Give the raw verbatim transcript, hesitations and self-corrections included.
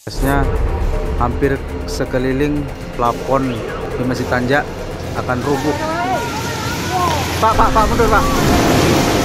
Gasnya hampir sekeliling plafon di Masjid Tanja akan rubuh. Pak, Pak, Pak, mundur, Pak.